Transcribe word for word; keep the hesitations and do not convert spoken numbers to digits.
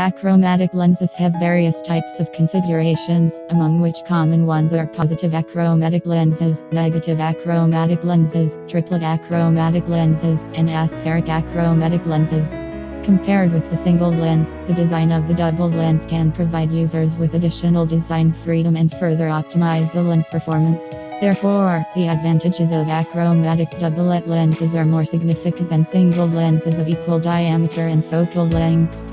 Achromatic lenses have various types of configurations, among which common ones are positive achromatic lenses, negative achromatic lenses, triplet achromatic lenses, and aspheric achromatic lenses. Compared with the single lens, the design of the double lens can provide users with additional design freedom and further optimize the lens performance. Therefore, the advantages of achromatic doublet lenses are more significant than single lenses of equal diameter and focal length.